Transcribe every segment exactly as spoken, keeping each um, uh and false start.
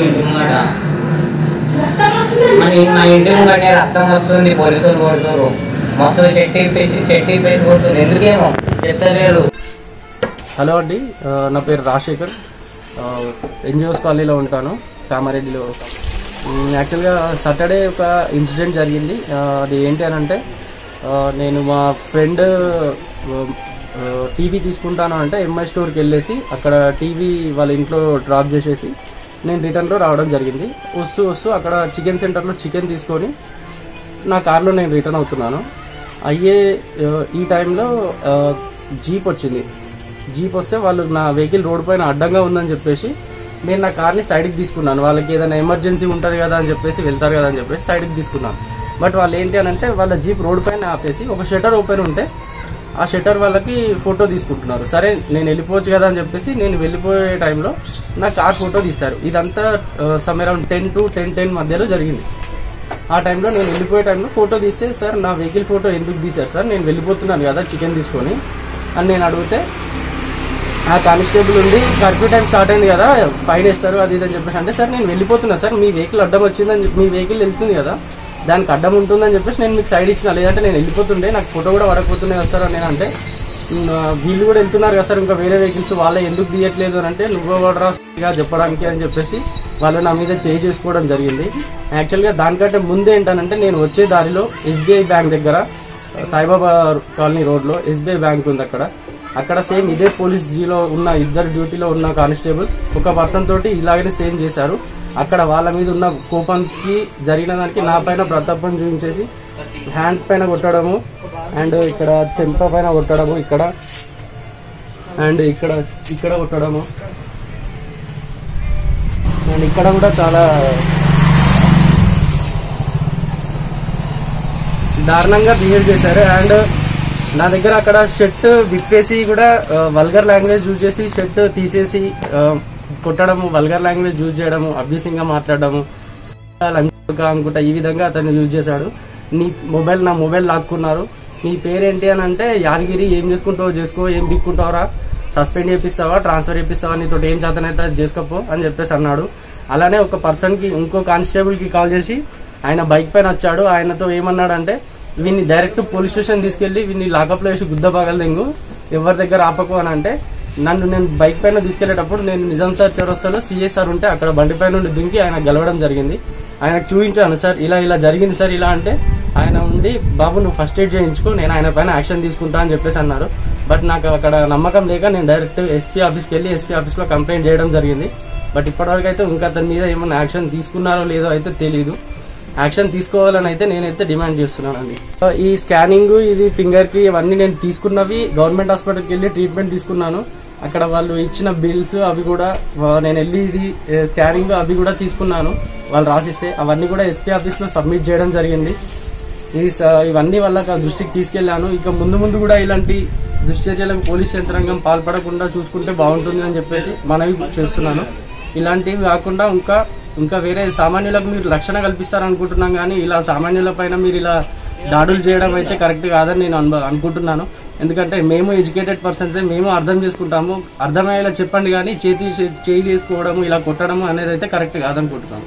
ఇంటి ముంగట మన మా ఇంటి ముంగటే రక్తం వస్తుంది, పోలీసులు కొడుతున్నారు, మస్తు చెట్టి పేసి చెట్టి పేసి కొడుతుంది, ఎందుకేమో చెప్తలేరు. హలో అండి, నా పేరు రాజశేఖర్, ఎన్జిఓస్ కాలనీలో ఉంటాను, కామారెడ్డిలో. యాక్చువల్గా సాటర్డే ఒక ఇన్సిడెంట్ జరిగింది. అది ఏంటి అని అంటే, నేను మా ఫ్రెండ్ టీవీ తీసుకుంటాను అంటే ఎంఐ స్టోర్కి వెళ్ళేసి అక్కడ టీవీ వాళ్ళ ఇంట్లో డ్రాప్ చేసేసి నేను రిటర్న్లో రావడం జరిగింది. వస్తూ వస్తూ అక్కడ చికెన్ సెంటర్లో చికెన్ తీసుకొని నా కార్లో నేను రిటర్న్ అవుతున్నాను. అయ్యే ఈ టైంలో జీప్ వచ్చింది. జీప్ వస్తే వాళ్ళు నా వెహికల్ రోడ్ పైన అడ్డంగా ఉందని చెప్పేసి నేను నా కార్ని సైడ్కి తీసుకున్నాను. వాళ్ళకి ఏదైనా ఎమర్జెన్సీ ఉంటుంది కదా అని చెప్పేసి వెళ్తారు కదా అని చెప్పేసి సైడ్కి తీసుకున్నాను. బట్ వాళ్ళు ఏంటి అని అంటే, వాళ్ళ జీప్ రోడ్ పైన ఆపేసి ఒక షట్టర్ ఓపెన్ ఉంటే ఆ షట్టర్ వాళ్ళకి ఫోటో తీసుకుంటున్నారు. సరే నేను వెళ్ళిపోవచ్చు కదా అని చెప్పేసి నేను వెళ్ళిపోయే టైంలో నా కార్ ఫోటో తీశారు. ఇదంతా some around ten to ten ten మధ్యలో జరిగింది. ఆ టైంలో నేను వెళ్ళిపోయే టైంలో ఫోటో తీస్తే, సార్ నా వెహికల్ ఫోటో ఎందుకు తీశారు సార్, నేను వెళ్ళిపోతున్నాను కదా చికెన్ తీసుకొని అని నేను అడిగితే, ఆ కానిస్టేబుల్ ఉండి కర్ఫ్యూ టైం స్టార్ట్ అయింది కదా, ఫైన్ వేస్తారు అది ఇది అని చెప్పేసి అంటే, సార్ నేను వెళ్ళిపోతున్నా సార్, మీ వెహికల్ అడ్డం వచ్చిందని, మీ వెహికల్ వెళ్తుంది కదా దానికి అడ్డం ఉంటుందని చెప్పేసి నేను మీకు సైడ్ ఇచ్చిన, లేదంటే నేను వెళ్ళిపోతుండే నాకు ఫోటో కూడా వరకపోతున్నాయి కదా సార్ అని నేను అంటే, వీళ్ళు కూడా వెళ్తున్నారు కదా సార్ ఇంకా వేరే వెహికల్స్, వాళ్ళే ఎందుకు తీయట్లేదు అని అంటే, నువ్వు కూడా చెప్పడానికి అని చెప్పేసి వాళ్ళు నా మీద చేయి చేసుకోవడం జరిగింది. యాక్చువల్గా దానికంటే ముందు ఏంటనంటే, నేను వచ్చే దారిలో ఎస్బీఐ బ్యాంక్ దగ్గర సాయిబాబా కాలనీ రోడ్లో ఎస్బీఐ బ్యాంక్ ఉంది, అక్కడ అక్కడ సేమ్ ఇదే పోలీస్ జీలో ఉన్న ఇద్దరు డ్యూటీలో ఉన్న కానిస్టేబుల్స్ ఒక పర్సన్ తోటి ఇలాగనే సేమ్ చేశారు. అక్కడ వాళ్ళ మీద ఉన్న కోపానికి జరిగిన దానికి నా పైన ప్రతాపం చూపించేసి హ్యాండ్ పైన కొట్టడము, అండ్ ఇక్కడ చెంప పైన కొట్టడము, ఇక్కడ అండ్ ఇక్కడ ఇక్కడ కొట్టడము, అండ్ ఇక్కడ కూడా చాలా దారుణంగా బిహేవ్ చేశారు. అండ్ నా దగ్గర అక్కడ షర్ట్ విప్పేసి కూడా వల్గర్ లాంగ్వేజ్ యూజ్ చేసి షర్ట్ తీసేసి కొట్టడము, వల్గర్ లాంగ్వేజ్ యూజ్ చేయడము, అబ్యూసింగ్గా మాట్లాడడము అనుకుంటా ఈ విధంగా అతను యూజ్ చేశాడు. నీ మొబైల్ నా మొబైల్ లాక్కున్నారు, నీ పేరేంటి అని అంటే, యాదగిరి ఏం చేసుకుంటావో చేసుకో, ఏం బిక్కుంటావరా, సస్పెండ్ చేపిస్తావా, ట్రాన్స్ఫర్ చేపిస్తావా, నీతో ఏం చేతనైతే చేసుకోపో అని చెప్పేసి అన్నాడు. అలానే ఒక పర్సన్ కి, ఇంకో కానిస్టేబుల్ కి కాల్ చేసి ఆయన బైక్ పైన వచ్చాడు. ఆయనతో ఏమన్నాడంటే, వీన్ని డైరెక్ట్ పోలీస్ స్టేషన్ తీసుకెళ్లి వీన్ని లాకప్ లో వేసి గుద్ద పగలదెంగు, ఎవరి దగ్గర ఆపకు అని అంటే, నన్ను నేను బైక్ పైన తీసుకెళ్లేటప్పుడు నేను నిజాం సార్ చౌరస్తాలో సిఎస్ఆర్ ఉంటే అక్కడ బండి పైన నుండి దుంకి ఆయన గెలవడం జరిగింది. ఆయనకు చూపించాను, సార్ ఇలా ఇలా జరిగింది సార్ ఇలా అంటే, ఆయన ఉండి బాబు నువ్వు ఫస్ట్ ఎయిడ్ చేయించుకో, నేను ఆయన పైన యాక్షన్ తీసుకుంటా అని చెప్పేసి అన్నారు. బట్ నాకు అక్కడ నమ్మకం లేక నేను డైరెక్ట్ ఎస్పీ ఆఫీస్కి వెళ్ళి ఎస్పీ ఆఫీస్లో కంప్లైంట్ చేయడం జరిగింది. బట్ ఇప్పటివరకు అయితే ఇంకా అతని మీద ఏమైనా యాక్షన్ తీసుకున్నారో లేదో అయితే తెలియదు. యాక్షన్ తీసుకోవాలని అయితే నేనైతే డిమాండ్ చేస్తున్నానండి. ఈ స్కానింగ్, ఇది ఫింగర్ కి ఇవన్నీ నేను తీసుకున్నవి గవర్నమెంట్ హాస్పిటల్కి వెళ్ళి ట్రీట్మెంట్ తీసుకున్నాను. అక్కడ వాళ్ళు ఇచ్చిన బిల్స్ అవి కూడా నేను వెళ్ళి ఇది స్కానింగ్ అవి కూడా తీసుకున్నాను, వాళ్ళు రాసిస్తే అవన్నీ కూడా ఎస్పీ ఆఫీస్ లో సబ్మిట్ చేయడం జరిగింది. ఇది ఇవన్నీ వాళ్ళ దృష్టికి తీసుకెళ్లాను. ఇక ముందు ముందు కూడా ఇలాంటి దుశ్చర్యలకు పోలీస్ యంత్రాంగం పాల్పడకుండా చూసుకుంటే బాగుంటుంది అని చెప్పేసి మనవి చేస్తున్నాను. ఇలాంటివి కాకుండా ఇంకా ఇంకా వేరే సామాన్యులకు మీరు రక్షణ కల్పిస్తారనుకుంటున్నాం, కానీ ఇలా సామాన్యుల పైన మీరు ఇలా దాడులు చేయడం అయితే కరెక్ట్ కాదని నేను అనుకుంటున్నాను. ఎందుకంటే మేము ఎడ్యుకేటెడ్ పర్సన్సే, మేము అర్థం చేసుకుంటాము, అర్థమయ్యేలా చెప్పండి, కానీ చేతి చేయి వేసుకోవడము ఇలా కొట్టడము అనేది అయితే కరెక్ట్ కాదనుకుంటున్నాను.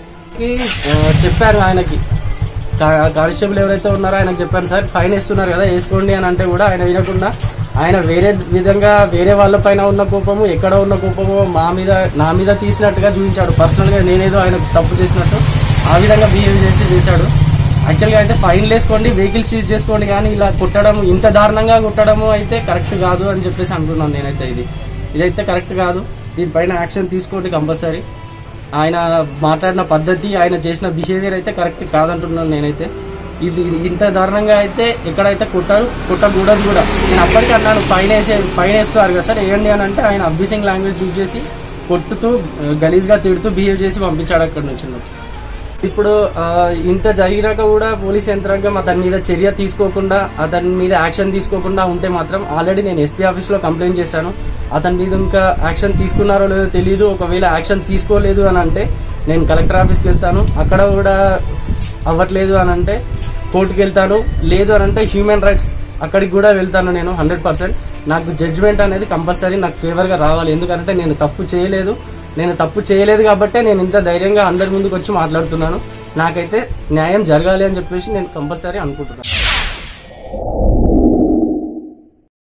చెప్పారు ఆయనకి, కానిస్టేబుల్ ఎవరైతే ఉన్నారో ఆయనకు చెప్పాను, సార్ ఫైన్ వేస్తున్నారు కదా వేసుకోండి అని అంటే కూడా ఆయన వినకుండా ఆయన వేరే విధంగా వేరే వాళ్ళ పైన ఉన్న కోపము, ఎక్కడ ఉన్న కోపము మా మీద నా మీద తీసినట్టుగా చూపించాడు. పర్సనల్ గా నేనేదో ఆయన తప్పు చేసినట్టు ఆ విధంగా బిహేవ్ చేసి చేశాడు. యాక్చువల్గా అయితే ఫైన్లు వేసుకోండి, వెహికల్ సీజ్ చేసుకోండి, కానీ ఇలా కొట్టడం, ఇంత దారుణంగా కొట్టడము అయితే కరెక్ట్ కాదు అని చెప్పేసి అనుకున్నాను నేనైతే. ఇది ఇదైతే కరెక్ట్ కాదు, దీనిపైన యాక్షన్ తీసుకోండి కంపల్సరీ. ఆయన మాట్లాడిన పద్ధతి, ఆయన చేసిన బిహేవియర్ అయితే కరెక్ట్ కాదంటున్నాను నేనైతే. ఇది ఇంత దారుణంగా అయితే ఎక్కడైతే కొట్టారు కొట్టకూడదు కూడా. నేను అప్పటికి అన్నాను, ఫైన్ వేసే ఫైన్ వేస్తున్నారు కదా సార్ వేయండి అని అంటే, ఆయన అబ్యూసింగ్ లాంగ్వేజ్ యూజ్ చేసి కొట్టుతూ గలీజ్గా తిడుతూ బిహేవ్ చేసి పంపించాడు అక్కడి నుంచి. ఇప్పుడు ఇంత జరిగినాక కూడా పోలీస్ యంత్రాంగం అతని మీద చర్య తీసుకోకుండా, అతని మీద యాక్షన్ తీసుకోకుండా ఉంటే మాత్రం, ఆల్రెడీ నేను ఎస్పీ ఆఫీస్లో కంప్లైంట్ చేశాను, అతని మీద ఇంకా యాక్షన్ తీసుకున్నారో లేదో తెలియదు. ఒకవేళ యాక్షన్ తీసుకోలేదు అని అంటే నేను కలెక్టర్ ఆఫీస్కి వెళ్తాను, అక్కడ కూడా అవ్వట్లేదు అని అంటే కోర్టుకి వెళ్తాను, లేదు అని అంటే హ్యూమన్ రైట్స్ అక్కడికి కూడా వెళ్తాను నేను హండ్రెడ్ పర్సెంట్. నాకు జడ్జిమెంట్ అనేది కంపల్సరీ నాకు ఫేవర్గా రావాలి, ఎందుకంటే నేను తప్పు చేయలేదు, నేను తప్పు చేయలేదు కాబట్టే నేను ఇంత ధైర్యంగా అందరి ముందుకు వచ్చి మాట్లాడుతున్నాను. నాకైతే న్యాయం జరగాలి అని చెప్పేసి నేను కంపల్సరీ అనుకుంటున్నాను.